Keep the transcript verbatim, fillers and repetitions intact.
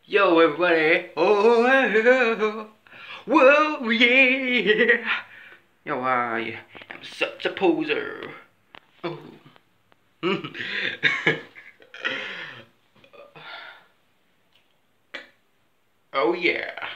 Yo, everybody. Oh, oh, whoa, yeah. Yo, I am such a poser. Oh. Oh, yeah.